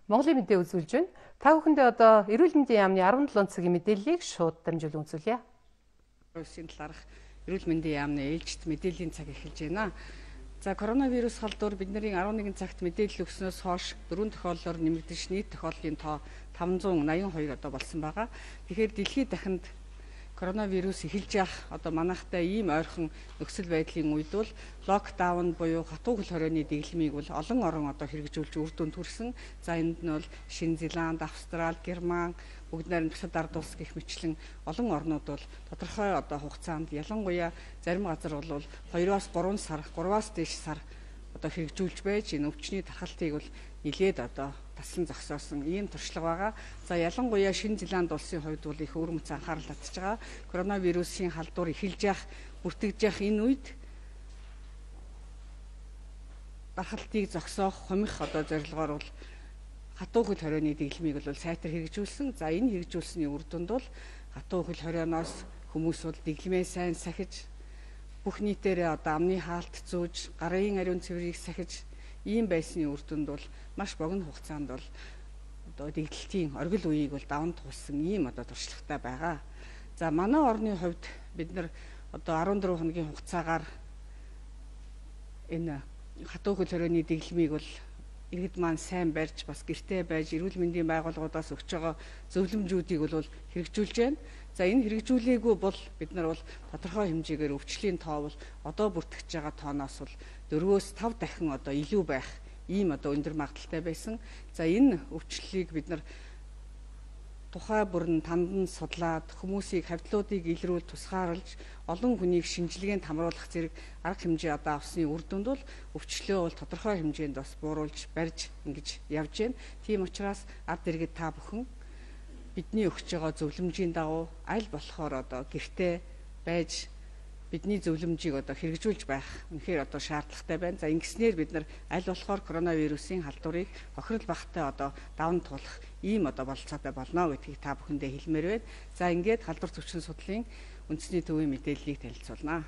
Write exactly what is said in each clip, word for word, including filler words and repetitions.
Монголын мэдээ үзүүлж байна. Та бүхэндээ одоо эрүүл мэндийн яамны арван долоо цагийн мэдээллийг шууд дамжуул үзүүлье. Вирусын талаарх эрүүл мэндийн яамны ээлжид мэдээллийн цаг эхэлж байна. За коронавирус халдвар бидний арван нэгэн цагт мэдээлэл өгснөөс хойш дөрвөн тохиоллоор нэмэгдэж нийт тохиоллын тоо таван зуун наян хоёр одоо болсон байгаа. Тэгэхээр дэлхийд дахинд коронавирус эхэлж явах одоо манайхтай ийм ойрхон нөхцөл байдлын үед бол локдаун буюу хатуу хөл хорионы дэглэмийг бол олон орн одоо хэрэгжүүлж үр дүнд хүрсэн. За энд нь бол Шинэ Зеланд, Австрали, Герман, бүгд найрамд бусад ард улс гэх мэтлэн олон орнууд бол тодорхой одоо хугацаанд ялангуяа зарим газар бол хоёроос гурван сар, гурваас дээш сар одоо хэрэгжүүлж байж энэ өвчний тархалтыг бол нилээд одоо таслан зогсоосон ийм туршлага байгаа. За ялангуяа Шинэ Зеланд улсын хувьд бол их өвөрмөц анхаарал татж байгаа. Коронавирусын халдвар эхэлж явах, бүртгэж явах энэ үед тархалтыг зогсоох, хумих одоо зорилгоор бол хатуу хөл хорионы дэглэмийг бол сайтар хэрэгжүүлсэн. За энэ хэрэгжүүлсэний үр дүнд бол хатуу хөл хорионоос хүмүүс бол дэглэмээ сайн сахиж, бүх нийтээрээ одоо амны хаалт зүүж, гарын ариун цэврийг сахиж ийм байсны үр дүнд бол маш богино хугацаанд бол одоо дэглэлтийн оргил үеийг бол даван туулсан ийм одоо туршлагатай байгаа. За манай орны хувьд бид нар одоо арван дөрвөн хоногийн хугацаагаар энэ хатуу хөл хорионы дэглэмийг бол иргэд маань сайн барьж бас гэртээ байж эрүүл мэндийн байгууллагуудаас өгч байгаа зөвлөмжүүдийг бол хэрэгжүүлж байна. За энэ хэрэгжүүлээгүй бол бид нар бол тодорхой хэмжээгээр өвчлийн тоо бол одоо бүртгэж байгаа тооноос бол дөрвөөс тав дахин одоо илүү байх ийм одоо өндөр магадaltaй байсан. За энэ өвчлөлийг бид нар тухай бүрэн тандан судлаад хүмүүсийг хавьтлуудыг илрүүл тусгаарлаж олон хүнийг шинжилгээнд хамруулах зэрэг арга хэмжээ одоо авсны үр дүнд бол өвчлөө бол тодорхой хэмжээнд бас бууруулж барьж ингэж явж байна. Тийм учраас ард иргэд та бүхэн бидний өгч байгаа зөвлөмжийн дагуу аль болохоор одоо гэртээ байж бидний зөвлөмжийг одоо хэрэгжүүлж байх үнэхээр одоо шаардлагатай байна. За ингэснээр бид нар аль болохоор коронавирусын халдварыг хохирол багтаа одоо даван туулах ийм одоо бололцоотой болно гэдгийг та бүхэндээ хэлмээр байна. За ингээд халдвар төвчин судлалын үндэсний төвийн мэдээллийг танилцуулнаа.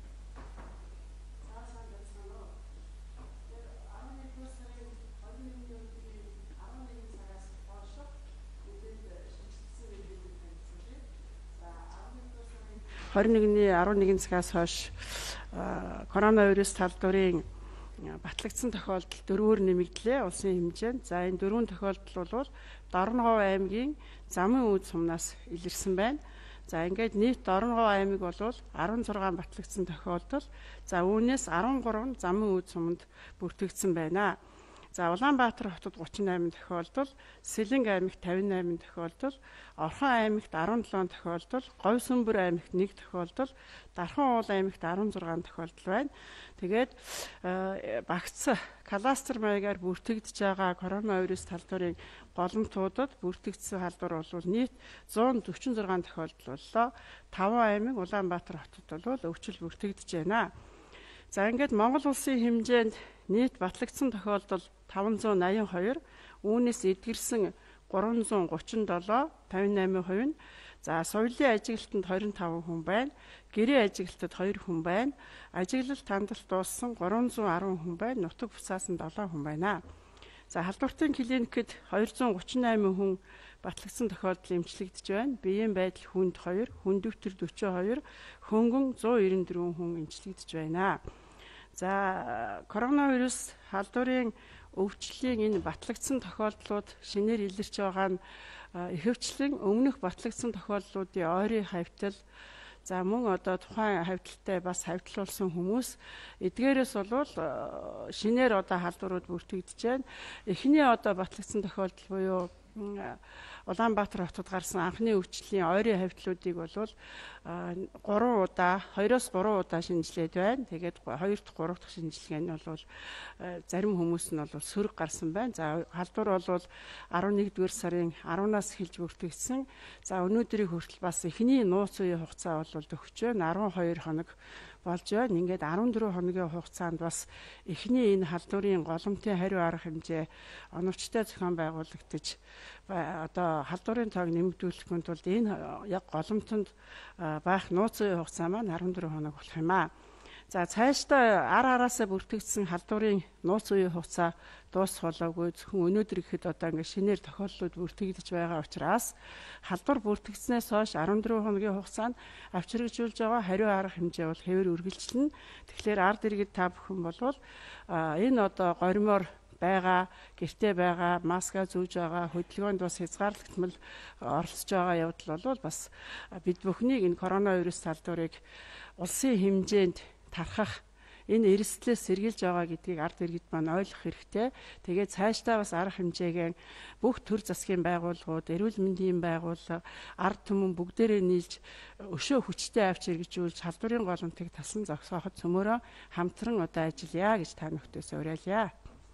хорин нэгний арван нэгэн цагаас хойш коронавирус халдварын батлагдсан тохиолдол дөрвөөр нэмэгдлээ улсын хэмжээнд. За энэ дөрвөн тохиолдол бол Дорногов аймгийн Замын үд сумнаас илэрсэн байна. За ингээд нийт Дорногов аймаг бол арван зургаан батлагдсан тохиолдол. За үүнээс арван гурав Замын үд суманд бүртгэгдсэн байна. За Улаанбаатар хотод гучин найман тохиолдол, Сэлэнг аймагт тавин найман тохиолдол, Орхон аймагт арван долоон тохиолдол, Говьсүмбэр аймагт нэг тохиолдол, Дархан уул аймагт арван зургаан тохиолдол байна. Тэгээд багц кластер маягаар бүртгэгдэж байгаа коронавирус халдварын голомтуудад бүртгэгдсэн халдвар бол нийт зуун дөрвөн зургаан тохиолдол боллоо. таван аймаг Улаанбаатар хотод бол өвчл бүртгэгдэж байна. За ингээд Монгол улсын хэмжээнд нийт батлагдсан тохиолдол таван зуун наян хоёр, үүнээс эдгэрсэн гурван зуун гучин долоо, тавин найман хувь нь. За соёлын ажиглалтанд хорин таван хүн байна. Гэрээ ажиглалтад хоёр хүн байна. Ажиглалт хандлт дууссан гурван зуун арван хүн байна. Нутаг буцаасан долоо хүн байна. За халдвартын клиникэд хоёр зуун гучин найман хүн батлагдсан тохиолдол эмчлэгдэж байна. Биеийн байдал хүнд хоёр, хүндөвтөр дөрвөн хоёр, хөнгөн зуун найман дөрвөн хүн эмчлэгдэж байна. За коронавирус халдварын өвчлийн энэ батлагдсан тохиолдлууд шинээр илэрч байгаа нь ихэвчлэн өмнөх батлагдсан тохиолдлуудын ойрын хавьтал, за мөн одоо тухайн хавьталтай бас хавьтлуулсан хүмүүс эдгээрээс бол шинээр одоо халдварууд бүртгэгдэж байна. Эхний одоо батлагдсан тохиолдол буюу Улаанбаатар хотод гарсан анхны өвчлийн ойрын хавьтлуудыг бол гурван удаа, хоёроос гурван удаа шинжилээд байна. Тэгээд хоёр дахь, гурав дахь шинжилгээ нь бол зарим хүмүүс нь бол сөрөг гарсан байна. За халдвар бол арван нэгдүгээр сарын арванаас эхэлж бүртгэгдсэн. За өнөөдрийг хүртэл бас эхний нууц үеийн хугацаа бол өгч байна. арван хоёр хоног болж байна. Ингээд арван дөрвөн хоногийн хугацаанд бас эхний энэ халдварын голомтын хариу арга хэмжээ оновчтой зохион байгуулагдаж одоо халдварын тоог нэмэгдүүлэхийн тулд энэ яг голомтонд байх нууц үеийн хугацаа маань арван дөрвөн хоног болох юм аа. За цаашдаа ар араасаа бүртгэгдсэн халдварын нууц үеийн хугацаа дуусах болоогүй зөвхөн өнөөдөр ихэд одоо ингээд шинээр тохиолдлууд бүртгэгдэж байгаа учраас халдвар бүртгэгдснээс хойш арван дөрвөн хоногийн хугацаанд авчиргажуулж байгаа хариу арга хэмжээ бол хэвээр үргэлжлэнэ. Тэгэхээр ард иргэд та бүхэн болвол энэ одоо горимоор байгаа, гэртээ байгаа, маска зүүж байгаа, хөдөлгөөнд бас хязгаарлагдмал оролцож байгаа явдал бол бас бид бүхнийг энэ коронавирус салдварыг улсын хэмжээнд тархах энэ эрсдлээс сэргийлж байгаа гэдгийг ард иргэд маань ойлгох хэрэгтэй. Тэгээд цаашдаа бас арга хэмжээгээ бүх төр засгийн байгууллагууд, эрүүл мэндийн байгууллага, ард түмэн бүгдээрээ нийлж өшөө хүчтэй авч хэрэгжүүлж халдварын голомтыг тасан зогсооход цөмөрөө хамтран одоо ажиллая гэж та бүхтээс уриалъя.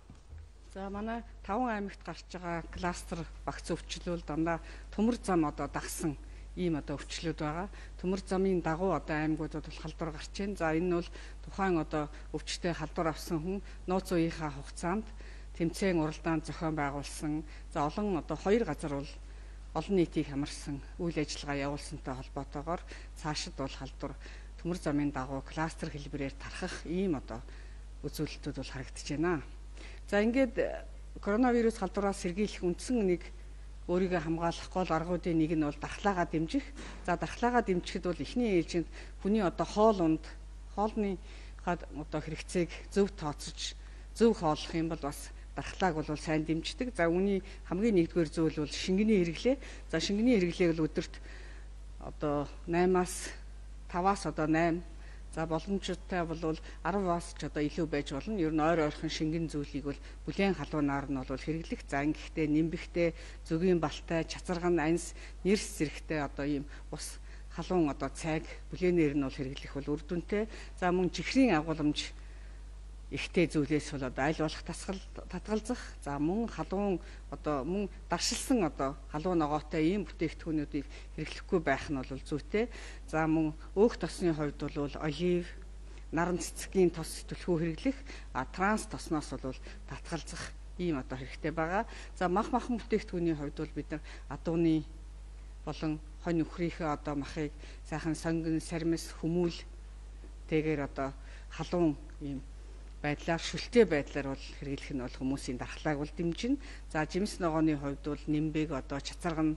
За манай таван аймагт гарч байгаа кластер багц өвчлөл дандаа төмөр зам одоо дагсан ийм одоо өвчлүүд байгаа. Төмөр замын дагуу одоо аймагуудад бол халдвар гарч байна. За энэ нь бол тухайн одоо өвчтөе халдвар авсан хүн нууц үеийнхаа хугацаанд тэмцээн уралдаан зохион байгуулсан. За олон одоо хоёр газар бол олон нийтийг хамарсан үйл ажиллагаа явуулсантай холбоотойгоор цаашид бол халдвар төмөр замын дагуу кластер хэлбэрээр тархах ийм одоо үзүүлэлтүүд бол харагдаж байна. За ингээд коронавирус халдвараас сэргийлэх үндсэн нэг өөрийгөө хамгаалах гол аргуудын нэг нь бол дархлаагаа дэмжих. За дархлаагаа дэмжихэд бол эхний ээлжинд хүний одоо хоол унд хоолны одоо хэрэгцээг зөв тооцож зөв хооллох юм бол бас дархлааг бол сайн дэмждэг. За үүний хамгийн нэгдүгээр зүйл бол шингэний хэрэглээ. За шингэний хэрэглээг л өдөрт одоо наймаас таваас одоо найм. За боломжтой бол араваас ч одоо илүү байж болно. Ер нь ойр ойрхон шингэн зүйлийг бол бүлээн халуунаар нь бол хэрэглэх. За ингэхдээ нимбэгтэй, зөгийн балтай, чацарган, анс, нэрс зэрэгтэй одоо ийм ус халуун одоо цайг бүлээнээр нь бол хэрэглэх бол үр дүнтэй. За мөн чихрийн агуулмж ихтэй зүйлээс бол одоо аль болох тасгал татгалзах. За мөн халуун одоо мөн даршилсан одоо халуун ногоотой ийм бүтээгдэхүүнүүдийг хэрэглэхгүй байх нь бол зүйтэй. За мөн өөх тосны хувьд бол олив, наран цэцгийн тос түлхүү хэрэглэх, а транс тосноос бол татгалзах ийм одоо хэрэгтэй байгаа. За мах махан бүтээгдэхүүний хувьд бол бид нар адууны болон хонь нөхрийнхээ одоо махыг сайхан сонгон, сармис, хүмүүл тэгээр одоо халуун ийм байдлаар шүлтэй байдлаар бол хэрэглэх нь бол хүмүүсийн дархлааг бол дэмжинэ. За жимс ногооны хувьд бол нимбэг одоо чацарган,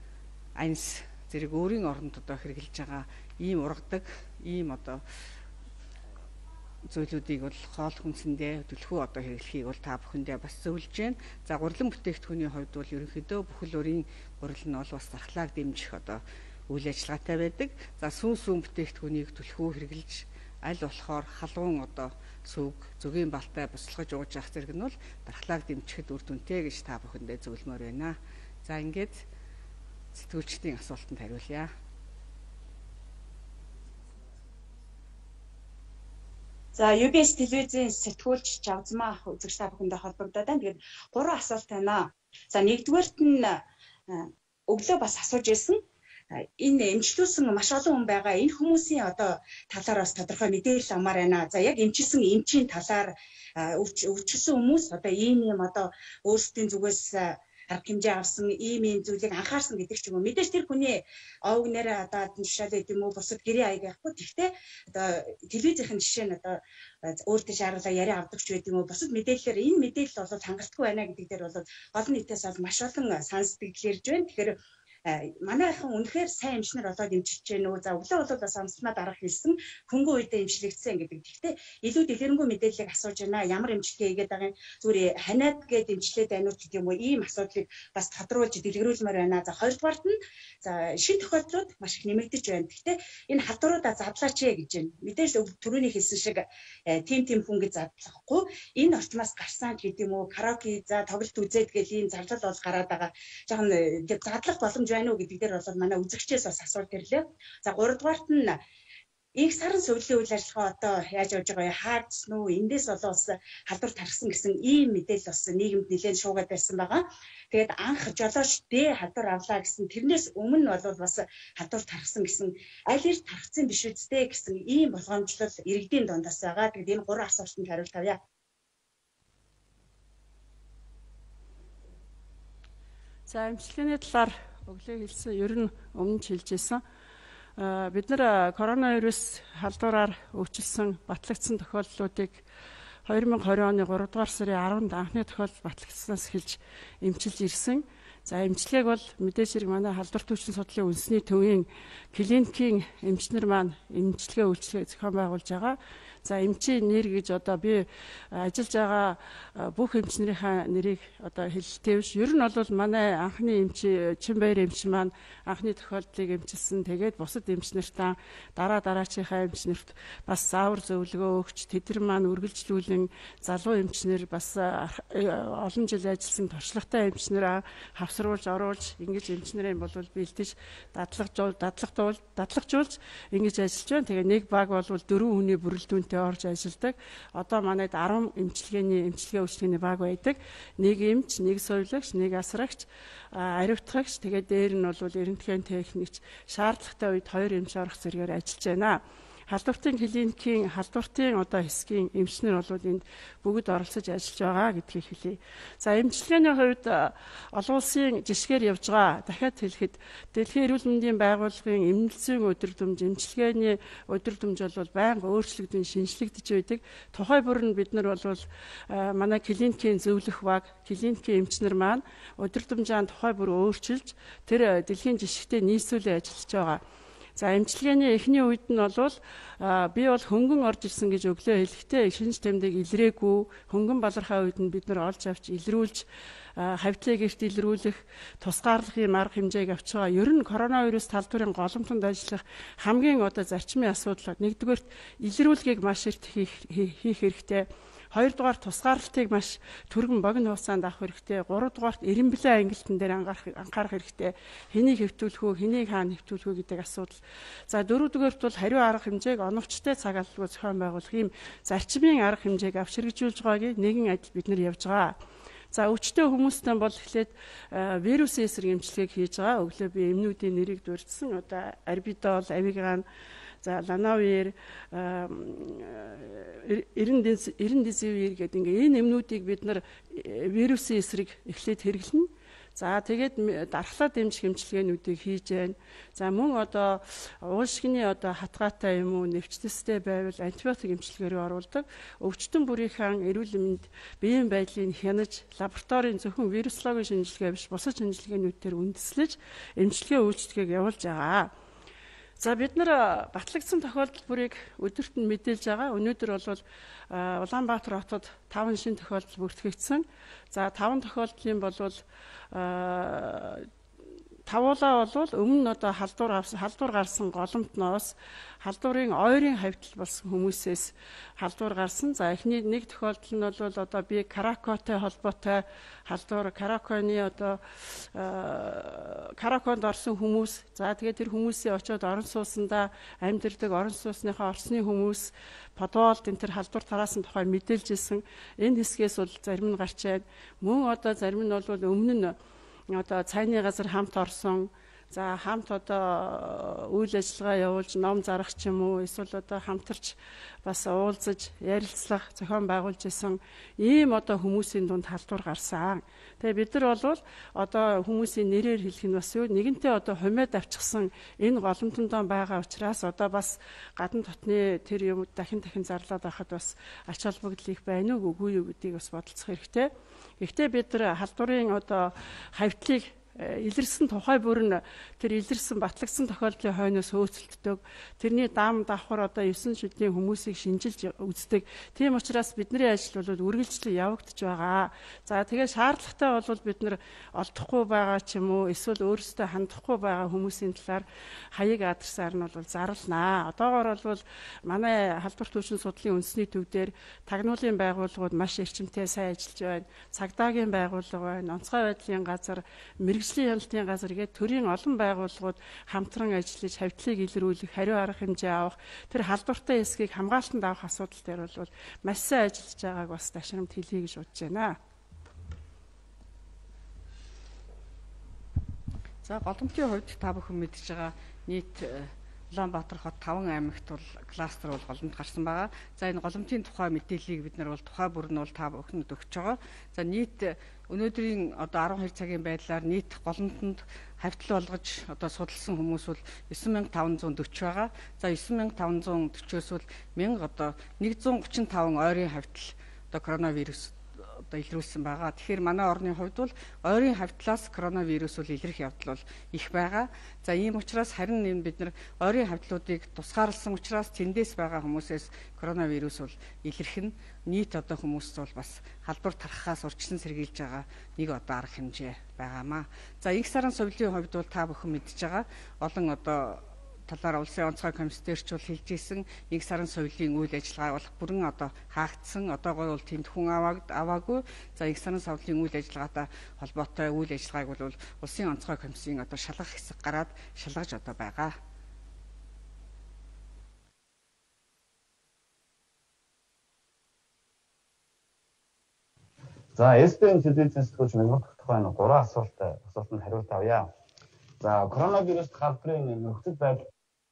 анс зэрэг өөрийн оронд одоо хэрэглэж байгаа ийм ургадаг ийм одоо зүйлүүдийг бол хоол хүнсэндээ төлхөө одоо хэрэглэхийг бол та бүхэндээ бас зөвлөж байна. За гурилан бүтээгдэхүүний хувьд бол ерөнхийдөө бүхэл өрийн гурил нь бол бас дархлааг дэмжих одоо үйл ажиллагаатай байдаг. За сүүн сүүн бүтээгдэхүүнийг төлхөө хэрэглэж аль болохоор халуун одоо сүг, зөгийн балтай буслахж ууж явах зэрэг нь бол дархлааг дэмжихэд үр дүнтэй гэж та бүхэндээ зөвлөмөр байна. За ингээд сэтгүүлчдийн асуултанд хариулъя. За ю би эс телевизийн сэтгүүлч Жавзмаа ах үзэгч та бүхэндээ холбогдоод байна. Тэгээд гурван асуулт байна. За нэгдүгээрт нь өглөө бас асууж ирсэн. Энэ эмчлүүлсэн маш олон хүн байгаа. Энэ хүмүүсийн одоо талаар бас тодорхой мэдээлэл амаар байна. За яг эмчилсэн эмчийн талаар өвчлсөн хүмүүс одоо ийм юм одоо өөрсдийн зүгээс арга хэмжээ авсан ийм ийм зүйлийг анхаарсан гэдэг ч юм уу. Мэдээж тэр хүний овг нэрээ одоо жишээ гэдэг юм уу бусад гэрээ аяг явахгүй. Гэхдээ одоо телевизийн жишээ нь одоо өөр тийш харуулаа яриа авдаг ч гэдэг юм уу. Бусад мэдээлэлээр энэ мэдээлэл бол хангалтгүй байна гэдэг дээр бол олон нийтээс бол маш олон сонсдог ирж байна. Тэгэхээр манайхан үнэхээр сайн эмчнэр болоод эмчилж гэнэ үү. За өглөө бол бас амсмаа дарга хэлсэн хөнгөн үедээ эмчлэгдсэн гэдэг. Гэхдээ илүү дэлгэрэнгүй мэдээллийг асууж байна. Ямар эмчилгээ хийгээд байгаа юм зүгээр ханиад гээд эмчлээд байна уу гэдэг юм уу. Ийм асуудлыг бас тодруулж дэлгэрүүлмээр байна. За хоёрдугаарт нь за шин тохиолдлууд маш их нэмэгдэж байна. Гэхдээ энэ халдваруудаа задлаач ээ гэж байна. Мэдээж түрүүний хэлсэн шиг тим тим хүн гэж задлахгүй. Энэ орчмоос гарсан гэдэг юм уу. Караоке за тоглолт үзээд гэл ийм зарлал бол гараад байгаа. Жаахан задлах боломж байна уу гэдэг дээр бол манай үзэгчээс бас асуулт ирлээ. За гуравдугаарт нь их сарын сувлын үйл ажиллагаа одоо яаж явж байгаа вэ? Хаагдсан уу? Эндээс бол бас халдвар тархсан гэсэн ийм мэдээлэл бас нийгэмд нэлээд шуугаад байсан байгаа. Тэгээд анх жолооч Д халдвар авлаа гэсэн тэрнээс өмнө бол бас халдвар тархсан гэсэн аль эрт тархсан биш үстэй гэсэн ийм болгоомжлол иргэдийн дундаас байгаа. Тэгээд энэ гурван асуултанд хариулт авъя. За эмчилгээний талаар өглөө хэлсэн ер нь өмнө ч хэлжсэн. бид нар коронавирус халдвараар өвчлсөн, батлагдсан тохиолдлуудыг две тысячи двадцать оны гурав дугаар сарын арванд анхны тохиолдол батлагдсанаас эхэлж эмчилж ирсэн. За эмчилгээг бол мэдээж хэрэг манай халдвар түвшин судлалын үндэсний төвийн клиникийн эмчнэр маань эмчилгээ үйлчилгээ зохион байгуулж байгаа. За эмчийн нэр гэж одоо би ажиллаж байгаа бүх эмчнэрийнхээ нэрийг одоо хэлэлтэй биш. Ер нь бол манай анхны эмч Чинбаяр эмч маань анхны тохиолдлыг эмчилсэн. Тэгээд бусад эмчнэртээ дараа дараачийнхаа эмчнэрт бас заавар зөвлөгөө өгч тэдэр маань үргэлжлүүлэн залуу эмчнэр бас олон жил ажилласан туршлагатай эмчнэр хавсруулж оруулж ингэж эмчнэрийн бол бэлдэж дадлагжуул дадлагжуул дадлагжуулж ингэж ажиллаж байна. Тэгээ нэг баг бол дөрвөн хүний бүрэлдэхүүн орж ажилладаг. Одоо манайд арван эмчилгээний эмчилгээ үйлчилгээний баг байдаг. Нэг эмч, нэг сувилагч, нэг асрагч, ариутгагч, тэгээд дээр нь бол эрентген техникч, шаардлагатай үед хоёр эмч орох зэргээр ажиллаж байна. Халдвартын клиникийн халдвартын одоо хэсгийн эмчнэр бол энд бүгд оролцож ажиллаж байгаа гэдгийг хэлье. За эмчилгээний хувьд олон улсын жишгээр явж байгаа. Дахиад хэлэхэд Дэлхийн эрүүл мэндийн байгууллагын эмнэлзийн өдөртөмж, эмчилгээний өдөртөмж бол байнга өөрчлөгдөн шинжлэгдэж байдаг. Тухай бүр нь бид нар бол манай клиникийн зөвлөх баг, клиникийн эмчнэр маань өдөртөмжийн тухай бүр өөрчилж тэр дэлхийн жишгтээ нийслүүлэн ажиллаж байгаа. За эмчилгээний эхний үед нь бол би бол хөнгөн орж ирсэн гэж өглөө хэлэхдээ шинж тэмдэг илрээгүй, хөнгөн балархаа үед нь бид нар олж авч илрүүлж хавьтлыг эрт илрүүлэх, тусгаарлахын арга хэмжээг авч байгаа. Ер нь коронавирус талбарын голомтонд ажиллах хамгийн одоо зарчмын асуудал нэгдүгээрт илрүүлгийг маш их хийх хэрэгтэй. Хоёрдугаар тусгаарлалтыг маш түргэн богино хугацаанд авах хэрэгтэй. Гуравдугаарт эренблэн ангилтан дээр анхаарах хэрэгтэй. Хэнийг хэвтүүлэх үү, хэнийг хаана хэвтүүлэх үү гэдэг асуудал. За дөрөвдүгээрт бол хариу арга хэмжээг оновчтой цаг албагүй зохион байгуулах ийм зарчмын арга хэмжээг авч хэрэгжүүлж байгааг нэгэн ажил бид нар явж байгаа. За өвчтөе хүмүүстэй бол эхлээд вирусын эсрэг эмчилгээг хийж байгаа. Өглөө би эмнүүдийн нэрийг дурдсан. Одоо арбидол, авиган, за ланавир, эрендизивир гэдэг ингээ энэ эмнүүдийг бид нар вирусын эсрэг эхлээд хэрэглэнэ. За тэгээд дархлаа дэмжих эмчилгээнүүдийг хийж байна. За мөн одоо уушгины одоо хатгаатай юм уу, нэвчтэстэй байвал антибиотик эмчилгээ рүү оруулдаг. Өвчтөн бүрийнхэн эрүүл мэнд биеийн байдлыг хянаж, лабораторийн зөвхөн вирусологийн шинжилгээ биш, бусад шинжилгээнүүдээр үндэслэж эмчилгээ үйлчилгээг явуулж байгаа. За бид нар батлагдсан тохиолдол бүрийг өдөрт нь мэдээлж байгаа. Өнөөдөр бол Улаанбаатар хотод таван шинэ тохиолдол бүртгэгдсэн. За таван тохиолдлын бол тавуулаа бол өмнө нь одоо халдвар халдвар гарсан голомтноос халдварын ойрын хавьтал болсон хүмүүсээс халдвар гарсан. За эхний нэг тохиолдол нь бол одоо би Каракотой холбоотой халдвар, Караконы одоо Караконд орсон хүмүүс. За тэгээд тэр хүмүүсийн очиод орон суусандаа амьдардаг орон суусныхаа орсны хүмүүс подволд энэ төр халдвар тараасан тухай мэдээлж ирсэн. Энэ хэсгээс бол зарим нь гарч байна. Мөн одоо зарим нь бол өмнө нь одоо цайны газар хамт орсон. За хамт одоо үйл ажиллагаа явуулж ном зарах ч юм уу, эсвэл одоо хамтарч бас уулзаж ярилцлах зохион байгуулж исэн ийм одоо хүмүүсийн дунд халдвар гарсан. Тэгээ бид нар бол одоо хүмүүсийн нэрээр хэлэх нь бас юу нэгэнтээ одоо хумээд авчихсан энэ голомтондоо байгаа учраас одоо бас гадна дотны тэр юм дахин дахин зарлаад байхад бас ач холбогдол их байна уу үгүй юу гэдгийг бас бодолцох хэрэгтэй. Гэхдээ бид нар халдварын одоо хавьтлыг илэрсэн тухай бүр нь тэр илэрсэн батлагдсан тохиолдлын хойноос хөөцөлддөг. Тэрний даам давхар одоо есөн шүдний хүмүүсийг шинжилж үздэг. Тийм учраас бидний ажил бол үргэлжлэн явагдаж байгаа. За тэгээ шаардлагатай бол бид нар олдохгүй байгаа ч юм уу, эсвэл өөрсдөө хандахгүй байгаа хүмүүсийн талаар хаяг адресаар нь бол зарлнаа. Одоогоор бол манай халдвар түвшин судлалын үндэсний төв дээр тагнуулын байгууллагууд маш эрчимтэй сайн ажиллаж байна. Цагдаагийн байгууллага байна, онцгой байдлын газар, мэрэгжлийн хяналтын газар гээд төрийн олон байгууллагууд хамтран ажиллаж хавьтлыг илрүүлэх, хариу арга хэмжээ авах, тэр халдвартай эсгийг хамгаалтанд авах асуудал дээр бол маш сайн ажиллаж байгааг бас ташрамт хэлье гэж бодож байна. За голомтын хувьд та бүхэн мэдж байгаа нийт Улаанбаатар хот таван аймагт бол кластер бол голомт гарсан байгаа. За энэ голомтын тухай мэдээллийг бид нар бол тухай бүр нь бол та бүхэнд өгч байгаа. За нийт өнөөдрийн одоо арван хоёр цагийн байдлаар нийт голомтонд хавьтал болгож одоо судалсан хүмүүс бол девять thousand five hundred forty байгаа. За девять thousand five hundred forty-оос бол one thousand одоо one hundred thirty-five ойрын хавьтал одоо коронавирус одоо илрүүлсэн байгаа. Тэгэхээр манай орны хувьд бол ойрын хавьтлаас коронавирус бол илрэх явдал бол их байгаа. За ийм учраас харин энэ бид нар ойрын хавьтлуудыг тусгаарласан учраас тэндээс байгаа хүмүүсээс коронавирус бол илрэх нь нийт одоо хүмүүст бол бас халдвар тархахаас урьдчилан сэргийлж байгаа нэг одоо арга хэмжээ байгаамаа. За их сарын сувилын хувьд бол та бүхэн мэдж байгаа. Олон одоо талаар улсын онцгой комиссарч бол хэлж ирсэн нэг сарын соёлын үйл ажиллагаа болох бүрэн одоо хаагдсан. Одоогоор бол тэнд хүн аваагүй. За их сарын соёлын үйл ажиллагаатай холбоотой үйл ажиллагааг бол улсын онцгой комиссийн одоо шалгах хэсэг гараад шалгаж одоо байгаа. За эс би эм сэдвийн сэтгүүлч Мөнгөт тухайн гурван асуултад асуултанд хариулт авъя. За коронавирус халдварын нөхцөл байдал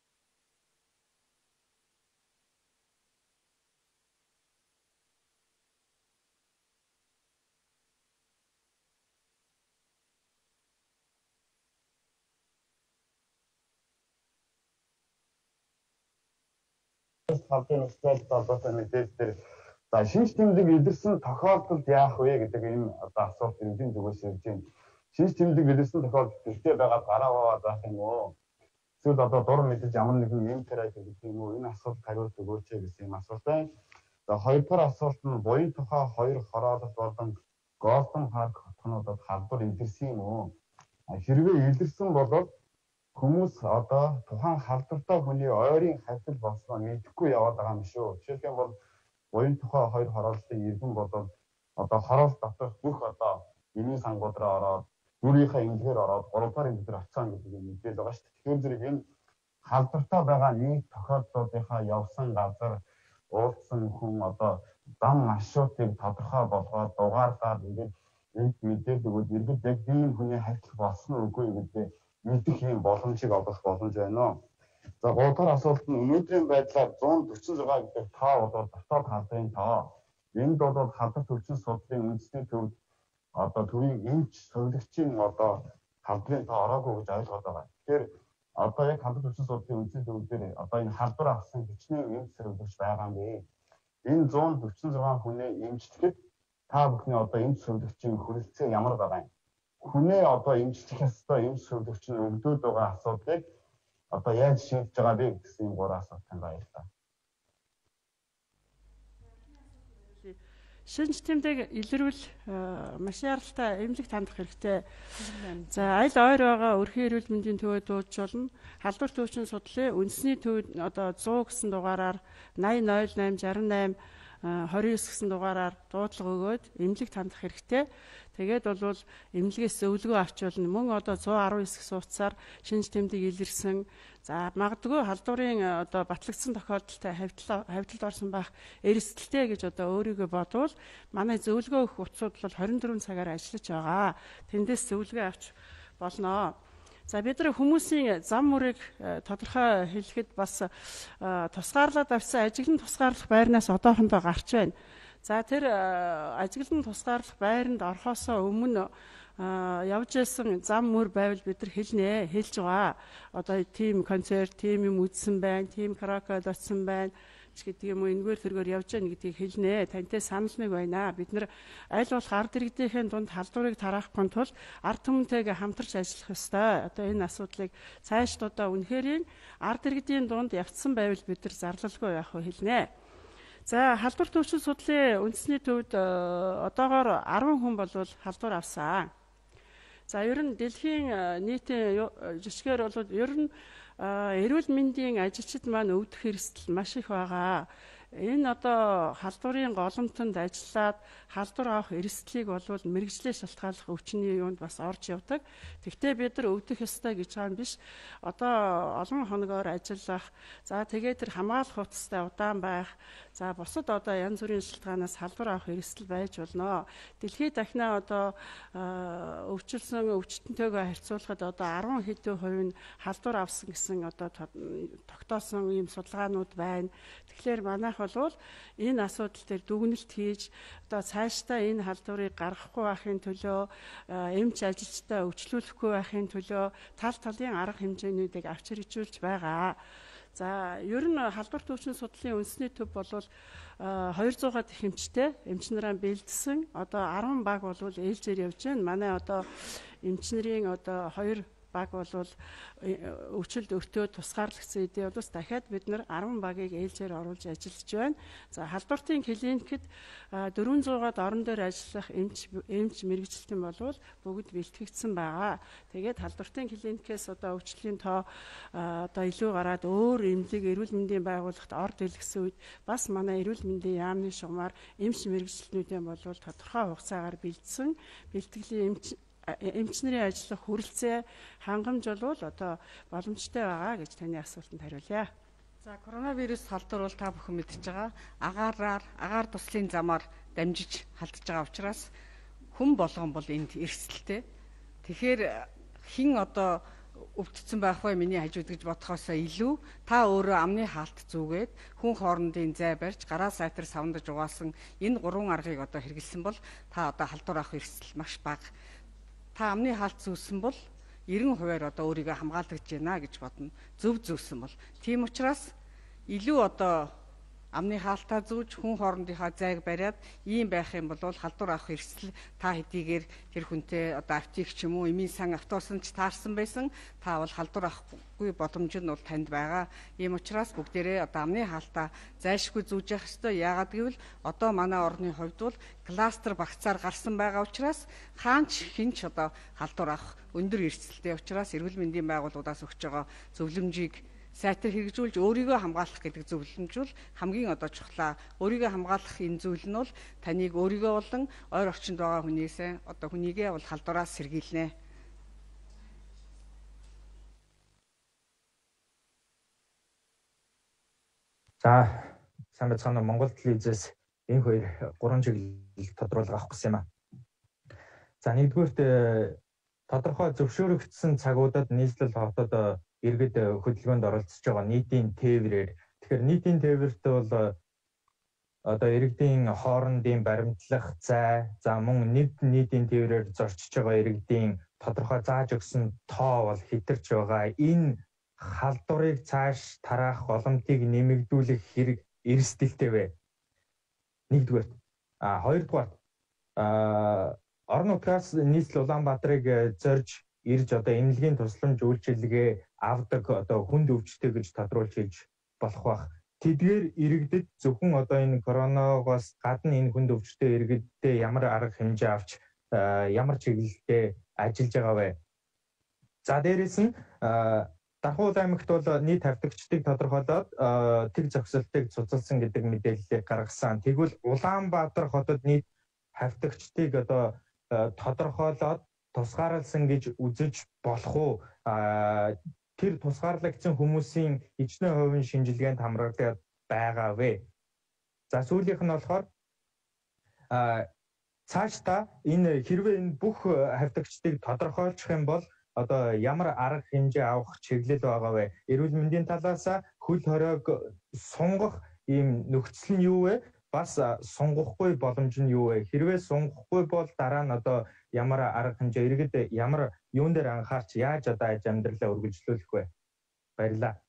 халдварын нөхцөл байдал холбоотой мэдээлэл за шинж тэмдэг илэрсэн тохиолдолд яах вэ гэдэг энэ одоо асуулт эрдэнэ зүгээс ирж байна. Шинж тэмдэг илэрсэн тохиолдолд гэртээ байгаад гараа аваад байх юм уу? Эсвэл одоо дур мэдэж ямар нэгэн эм терапи гэдэг юм уу? Энэ асуулт хариулт өгөөч гэсэн юм асуулт байна. За хоёрдугаар асуулт нь буян тухай хоёр хороолол болон Голден парк хотнуудад халдвар илэрсэн юм уу? Хэрвээ илэрсэн бол хүмүүс одоо тухайн халдвартай хүний ойрын хавьтал болсноо мэдэхгүй яваад байгаа юм шүү. Жишээлбэл бол буян тухай хоёр хорооллын иргэн бодвол одоо хороол доторх бүх одоо эмийн сангууд руу ороод бүрийнхээ эмнэлгээр ороод гуравдугаар эмнэлгээр очсон гэдэг юм мэдээлэл байгаа шүү дээ. Тэгэхээр зэрэг энэ халдвартай байгаа нийт тохиолдлуудынхаа явсан газар уулзсан хүн одоо зам маршрутыг тодорхой болгоод дугаарлаад ингээд энд мэдээлэл өгөөд иргэд яг ийм хүний хавьтал болсон уу үгүй гэдэг мэдэх юм боломжийг олгох боломж байна. За гуравдугаар асуулт нь өнөөдрийн байдлаар one forty-six гэдэг тоо бол дотоод халдварын тоо. Энд бол халдвар төвчин судлалын үндэсний төвд одоо төвийн эмч сувилагчийн одоо халдварын тоо ороогүй гэж ойлгоод байгаа. Тэгэхээр одоо яг халдвар төвчин судлалын үндэсний төвдөр одоо энэ халдвар авсан бичнээ эмч сувилагч байгаа юм бэ. Энэ one forty-six хүнээ эмчлэхэд та бүхний одоо эмч сувилагчийн хүрэлцээ ямар байгаа юм? Хүнээ одоо эмчлэх ёстой эмч сувилагч нь өгдөөд байгаа асуудлыг одоо яаж шийдэж байгаа бэ гэсэн гурван асуултанд баярлалаа. Шинж тэмдэг илрүүл маш яралтай эмнэлэг хандах хэрэгтэй. За аль ойр байгаа өрхийн эрүүл мэндийн төвөө дууж болно. Халдвар төвчин судлалын үндэсний төв одоо one hundred гэсэн дугаараар eighty null eight six eight twenty-nine гэсэн дугаараар дуудлага өгөөд эмнэлэг хандах хэрэгтэй. Тэгээд бол эмнэлгээс зөвлөгөө авчулна. Мөн одоо one twelve гэсэн утсаар шинж тэмдэг илэрсэн. За магадгүй халдварын одоо батлагдсан тохиолдолтой хавьтал хавьталд орсон байх эрсдэлтэй гэж одоо өөрийгөө бодвол манай зөвлөгөө өгөх утсууд бол twenty-four цагаар ажиллаж байгаа. Тэндээс зөвлөгөө авч болно. За бид нар хүмүүсийн зам мөрийг тодорхой хэлэхэд бас тусгаарлаад авсан ажиглан тусгаарлах байрнаас одоохондоо гарч байна. За тэр ажиглан тусгаарлах байранд орохоосоо өмнө явж исэн зам мөр байвал бид нар хэлнэ, хэлж байгаа. Одоо тийм концерт, тийм юм үзсэн байна, тийм караоке очсон байна гэдэг юм уу, энэгээр тэргээр явж байгаа гэдгийг хэлнэ. Тантай санал нэг байна. Бид нар аль болох ард иргэдийн дунд халдварыг тараахгүй тул ард түмэнтэйгээ хамтарч ажиллах ёстой. Одоо энэ асуудлыг цааш одоо үнэхээр ард иргэдийн дунд явцсан байвал бид нар зарлалгүй явах хэлнэ. За халдвар төвчин судлалын үндэсний төвд одоогоор ten хүн бол халдвар авсан. За ер нь дэлхийн нийтийн жишгээр бол ер нь эрүүл мэндийн ажилчид маань өвдөх эрсдэл маш их байгаа. Энэ одоо халдварын голомтонд ажиллаад халдвар авах эрсдлийг болвол мэрэгжлээ шалтгааллах өвчний юунд бас орж явдаг. Тэгвэл бид нар өвдөх ёстой гэж байгаа юм биш. Одоо олон хоногоор ажиллах, за тэгээд тэр хамгаалах хугацаатай удаан байх, За бусад одоо янз бүрийн шалтгаанаас халдвар авах эрсдэл байж болно. Дэлхийд дахинаа одоо өвчлсөн өвчтөнтэйгээ харьцуулахад одоо арван хэдэн хувь нь халдвар авсан гэсэн одоо тогтоосон ийм судалгаанууд байна. Тэгэхээр манайх бол энэ асуудал дээр дүгнэлт хийж одоо цаашдаа энэ халдварыг гаргахгүй байхын төлөө эмч ажилчдаа өвчлүүлэхгүй байхын төлөө тал талын арга хэмжээнүүдийг авч хэрэгжүүлж байгаа. За ер нь халдвар төвчний судлалын үндэсний төв бол двухсот дэх эмчтэй эмч нараа бэлдсэн одоо арван баг бол ээлжээр явж байна. Манай одоо эмч нарын одоо хоёр баг бол өвчлөлт өртөө тусгаарлагдсан үедээ бас дахиад бид нар арван багийг ээлжээр оруулж ажиллаж байна. За халдвартын клиникэд дөрвөнзуугаад орон дээр ажиллах эмч эмч мэргэжилтэн болвол бүгд бэлтгэгдсэн байгаа. Тэгээд халдвартын клиникээс одоо өвчлөлийн тоо одоо илүү гараад өөр эмнэлэг эрүүл мэндийн байгууллагт орд илгэсэн үед бас манай эрүүл мэндийн яамны шугамар эмч мэргэжилтнүүдийн болвол тодорхой хугацаагаар бэлдсэн бэлтгэлийн эмч эмч нарын ажиллах хүрэлцээ хангамж бол одоо боломжтой байгаа гэж таны асуултанд хариулъя. За коронавирус халдвар бол та бүхэн мэдж байгаа. Агаараар агаар туслын замаар дамжиж халдж байгаа учраас хүн болгон бол энд эрсдэлтэй. Тэгэхээр хэн одоо өвдсөн байх вэ миний хажууд гэж бодохоосоо илүү та өөрөө амны хаалт зүүгээд хүн хоорондын зай барьж гараа сайтар савндаж угаасан энэ гурван аргыг одоо хэрэгэлсэн бол та одоо халдвар авах эрсдэл маш бага. Та амны хаалт зүүсэн бол ninety хувиар одоо өөрийгөө хамгаалж байна гэж бодно. Зөв зүүсэн бол. Тийм учраас илүү одоо амны хаалтаа зүүж хүн хоорондынхаа зайг бариад ийм байх юм бол халдвар авах эрсдэл та хэдийгээр тэр хүнтэй одоо автик ч юм уу эмийн сан автобусан ч таарсан байсан та бол халдвар авахгүй боломж нь бол танд байгаа. Ийм учраас бүгдээрээ одоо амны хаалтаа зайлшгүй зүүж явах ёстой. Яагаад гэвэл одоо манай орны хувьд бол кластер багцаар гарсан байгаа учраас хаанч хинч одоо халдвар авах өндөр эрсдэлтэй учраас эрүүл мэндийн байгууллагуудаас өгч байгаа зөвлөмжийг сайтар хэрэгжүүлж өөрийгөө хамгаалах гэдэг зөвлөмж бол хамгийн одоо чухлаа. Өөрийгөө хамгаалах энэ зүйл нь бол таныг өөрийгөө болон ойр орчинд байгаа хүнээсээ одоо хүнийгээ бол халдвараас сэргийлнэ. За сайн байцгаана уу. Монгол телевизээс энэ хоёр гурван чиглэл тодруулга авах гэсэн юм аа. За нэгдүгээрт тодорхой зөвшөөрөгдсөн цагуудад нийслэл хотод иргэд хөдөлгөөнд оролцож байгаа нийтийн тээврээр тэгэхээр нийтийн тээвэрт бол одоо иргэдийн хоорондын баримтлах зай за мөн нийт нийтийн тээврээр зорчиж байгаа иргэдийн тодорхой зааж өгсөн тоо бол хэтэрч байгаа. Энэ халдварыг цааш тараах боломжийг нэмэгдүүлэх хэрэг эрсдэлтэй вэ? Нэгдүгээр. А хоёрдугаар а орон нутгаас нийслэл Улаанбаатарыг зорж ирж одоо эмнэлгийн тусламж үйлчилгээ авдаг одоо хүнд өвчтэй гэж тодруулж хэлж болох бах. Тэдгээр иргэдэд зөвхөн одоо энэ коронавигоос гадна энэ хүнд өвчтэй иргэдтэй ямар арга хэмжээ авч ямар чиглэлтэй ажиллаж байгаа вэ? За дээрэс нь Дархуул аймагт бол нийт хавьтагчдыг тодорхойлоод тэг зохисолтыг цуцалсан гэдэг мэдээллийг гаргасан. Тэгвэл Улаанбаатар хотод нийт хавьтагчдыг одоо тодорхойлоод тусгаарлсан гэж үзэж болох уу? Тэр тусгаарлагдсан хүмүүсийн хичнээн хувийн шинжилгээнд хамрагдаад байгаа вэ? За сүүлийнх нь болохоор цаашдаа энэ хэрвээ энэ бүх хавьтагчдыг тодорхойлчих юм бол одоо ямар арга хэмжээ авах чиглэл байгаа вэ? Эрүүл мэндийн талаас хөл хориог сунгах ийм нөхцөл нь юу вэ? Бас сунгахгүй боломж нь юу вэ? Хэрвээ сунгахгүй бол дараа нь одоо ямар арга хэмжээ иргэд ямар юун дээр анхаарч яаж одоо аж амьдралаа үргэлжлүүлэх вэ? Баярлалаа.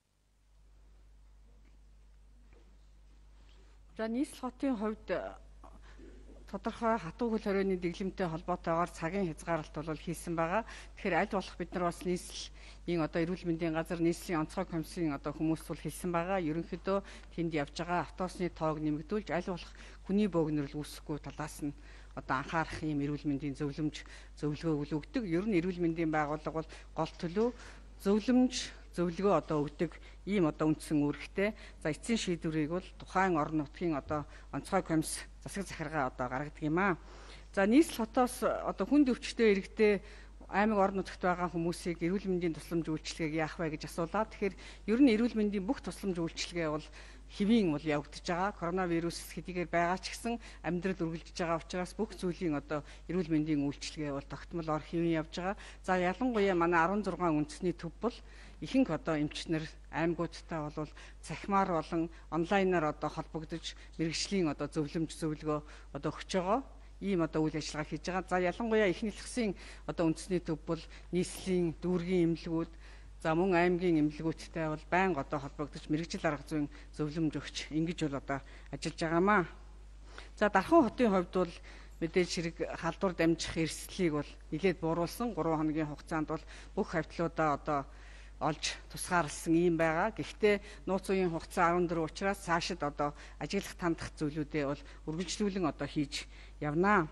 За нийслэл хотын хувьд тодорхой хатуу хөл хорионы дэглэмтэй холбоотойгоор цагийн хязгаарлалт бол хийсэн байгаа. Тэгэхээр аль болох бид нар бас нийслэлийн одоо эрүүл мэндийн газар нийслэлийн онцгой комиссийн одоо хүмүүс бол хэлсэн байгаа. Ерөнхийдөө тэнд явж байгаа автобусны тоог нэмэгдүүлж аль болох хүний бөөгнөрл үүсэхгүй талаас нь одоо анхаарах юм эрүүл мэндийн зөвлөмж зөвлөгөө өгдөг. Ер нь эрүүл мэндийн байгууллага бол гол төлөв зөвлөмж зөвлөгөө одоо өгдөг ийм одоо үндсэн үүрэгтэй. За эцсийн шийдвэрийг бол тухайн орон нутгийн одоо онцгой комисс засаг захиргаа одоо гаргадаг юм аа. За нийслэл хотоос одоо хүнд өвчтөе иргэдэд аймаг орон нутагт байгаа хүмүүсийг эрүүл мэндийн тусламж үйлчилгээг яах вэ гэж асуулаа. Тэгэхээр ер нь эрүүл мэндийн бүх тусламж үйлчилгээ бол хэвийн бол явагдаж байгаа. Коронавирус хэдийгээр байгаа ч гэсэн амьдрал үргэлжлэж байгаа учраас бүх зүйлийн одоо эрүүл мэндийн үйлчилгээ бол тогтмол ор хэвийн явж байгаа. За ялангуяа манай арван зургаан үндэсний төв бол ихэнх одоо эмчнэр аймагуудтай бол цахимаар болон онлайнаар одоо холбогдож мэрэгжлийн одоо зөвлөмж зөвлөгөө одоо өгч байгаа. Ийм одоо үйл ажиллагаа хийж байгаа. За ялангуяа ихний хэлхсийн одоо үндэсний төв бол нийслэлийн дүүргийн эмнэлгүүд, за мөн аймгийн эмнэлгүүдтэй бол байнга одоо холбогдож мэрэгжил арга зүйн зөвлөмж өгч ингэж бол одоо ажиллаж байгаамаа. За Дархан хотын хувьд бол мэдээж хэрэг халдвар дамжих эрсдлийг бол нэлээд бууруулсан. гурван хоногийн хугацаанд бол бүх хавьтлуудаа одоо олж тусгаарлсан юм байгаа. Гэхдээ нууц үеийн хугацаа арван дөрөв учраас цаашид одоо ажиглах тандах зүйлүүдээ бол үргэлжлүүлэн одоо хийж явнаа.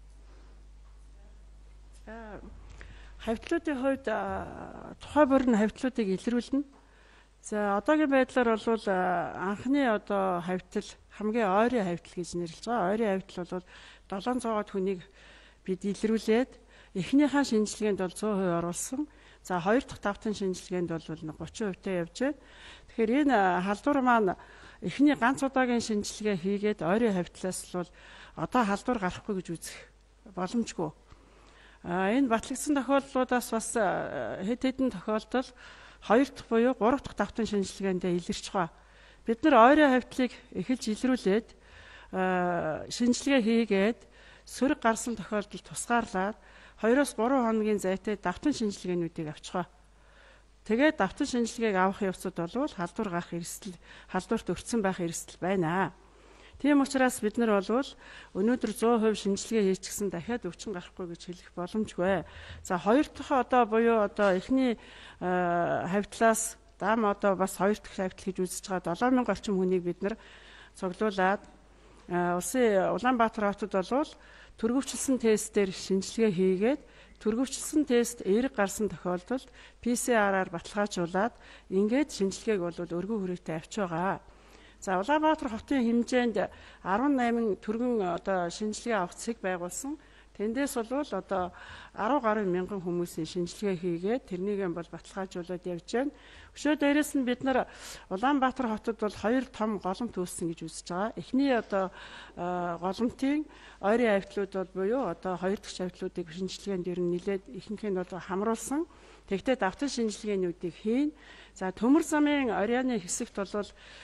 Хавьтлуудын хувьд тухай бүрэн хавьтлуудыг илрүүлнэ. За одоогийн байдлаар бол анхны одоо хавьтал хамгийн ойрын хавьтал гэж нэрлэж байгаа. Ойрын хавьтал бол долоон цоогод хүнийг бид илрүүлээд эхнийхээ шинжилгээнд бол зуун хувь оруулсан. За хоёр дахь давтан шинжилгээнд бол гучин хувьтай явж байна. Тэгэхээр энэ халдвар маань эхний ганц удаагийн шинжилгээ хийгээд ойрын хавьтлаас бол одоо халдвар гарахгүй гэж үзэх боломжгүй. А энэ батлагдсан тохиолдлуудаас бас хэд хэдэн тохиолдол хоёр дахь буюу гурав дахь давтан шинжилгээндээ илэрч байгаа. Бид нар ойрын хавьтлыг эхэлж илрүүлээд шинжилгээ хийгээд сөрөг гарсан тохиолдолд тусгаарлаад хоёроос гурван хоногийн зайтай давтан шинжилгээнүүдийг авчихаа. Тэгээд давтан шинжилгээг авах явцад бол халдвар гарах эрсдэл, халдварт өртсөн байх эрсдэл байна. Тийм учраас бид нар бол өнөөдөр зуун хувь шинжилгээ хийчихсэн дахиад өвчин гарахгүй гэж хэлэх боломжгүй. За хоёр дахь одоо буюу одоо эхний хавьтлаас дам одоо бас хоёр дахь хавьтал гэж үзэж байгаа долоон мянган орчим хүнийг бид нар цуглуулад улсын Улаанбаатар хотод бол түргөвчлсэн тестээр шинжилгээ хийгээд түргөвчлсэн тест эерэг гарсан тохиолдолд пэ цэ ар-аар баталгаажуулаад ингээд шинжилгээг бол өргөн хүрээтэй авч байгаа. За Улаанбаатар хотын хэмжээнд арван найман түргэн одоо шинжилгээ авах цэг байгуулсан. Тэндээс бол одоо арван гаруй мянган хүмүүсийн шинжилгээ хийгээд тэрнийг бол баталгаажуулаад явж байна. Өшөө дээрээс нь бид нар Улаанбаатар хотод бол хоёр том голомт үүссэн гэж үзэж байгаа. Эхний одоо голомтын ойрын хавьтлууд бол буюу одоо хоёр дахь хавьтлуудыг шинжилгээнд ер нь нэлээд ихэнх нь бол хамруулсан. Тэгвэл давтан шинжилгээнүүдийг хийн. За төмөр замын оройны хэсэгт бол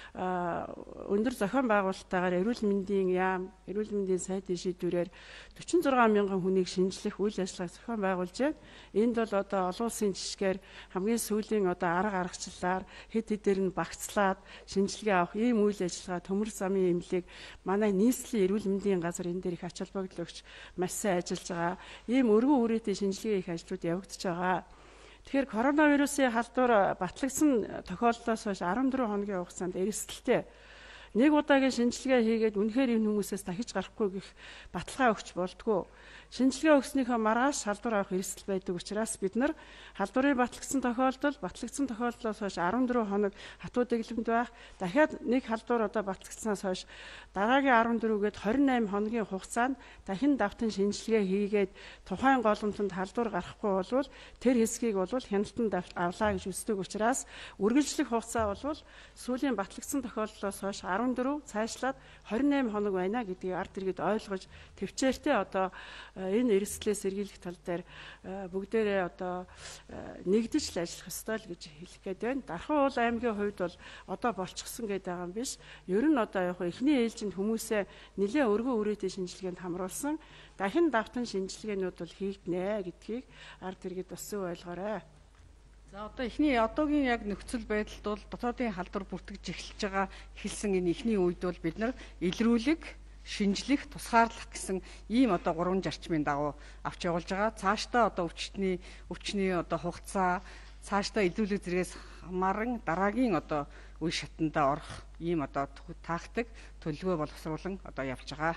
өндөр зохион байгуулалттайгаар эрүүл мэндийн яам, эрүүл мэндийн сайдын шийдвэрээр дөрвөн зургаан мянган хүнийг шинжлэх үйл ажиллагааг зохион байгуулж байна. Энд бол одоо олон улсын жишгээр хамгийн сүүлийн одоо арга аргачлалаар хэд хэдээр нь багцлаад шинжилгээ авах ийм үйл ажиллагаа төмөр замын эмнэлэг манай нийслэлийн эрүүл мэндийн газар энэ дээр их ач холбогдол өгч маш сайн ажиллаж байгаа. Ийм өргөн үрээтэй шинжилгээ их ажлууд явагдаж байгаа. Тэгэхээр коронавирусын халдвар батлагдсан тохиолдлоос хойш арван дөрвөн хоногийн хугацаанд эрсдэлтэй нэг удаагийн шинжилгээ хийгээд үнэхээр энэ хүмүүсээс дахиж гарахгүй гэх баталгаа өгч болдгоо. Шинжилгээ өгснөөхөө маргааш халдвар авах эрсдэл байдаг учраас бид нар халдварын батлагдсан тохиолдол батлагдсан тохиолдлоос хойш арван дөрвөн хоног хатуу дэглэмд байх. Дахиад нэг халдвар одоо батлагдсанаас хойш дараагийн арван дөрвөөгээд хорин найман хоногийн хугацаанд дахин давтан шинжилгээ хийгээд тухайн голомтонд халдвар гарахгүй болвол тэр хэсгийг бол хяналтанд авлаа гэж үздэг учраас үргэлжлэх хугацаа бол сүүлийн батлагдсан тохиолдлоос хойш арван дөрөв цаашлаад хорин найман хоног байна гэдгийг ард иргэд ойлгож төвчээртэй одоо энэ эрсдлээс сэргийлэх тал дээр бүгдээрээ одоо нэгдэж л ажиллах ёстой л гэж хэлэх гээд байна. Дархан уул аймгийн хувьд бол одоо болчихсон гэдэг байгаа юм биш. Ер нь одоо яг эхний ээлжинд хүмүүсээ нэлээд өргөн үрээтэй шинжилгээнд хамруулсан. Дахин давтан шинжилгээнүүд бол хийгднэ гэдгийг ард иргэд бас зөв ойлгоорой. За одоо эхний одоогийн яг нөхцөл байдалд бол дотоодын халдвар бүртгэж эхэлж байгаа эхэлсэн энэ эхний үед бол бид нар илрүүлэг, шинжлэх, тусгаарлах гэсэн ийм одоо гурван зарчмын дагуу авч явуулж байгаа. Цаашдаа одоо өвчтний өвчний одоо хугацаа, цаашдаа илрүүлэг зэрэгс хамааран дараагийн одоо үе шатандаа орох ийм одоо таахдаг төлөвлөгөө боловсруулан одоо явж байгаа.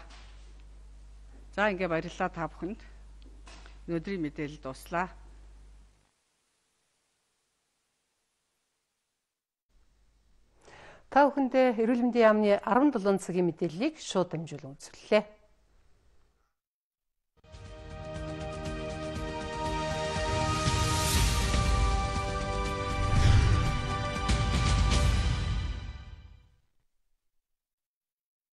За ингээ баярлалаа та бүхэнд. Өнөөдрийн мэдээлэл дуслаа. Та бүхэндээ эрүүл мэндийн яамны арван долоон цагийн мэдээллийг шууд дамжуулан үзүүллээ.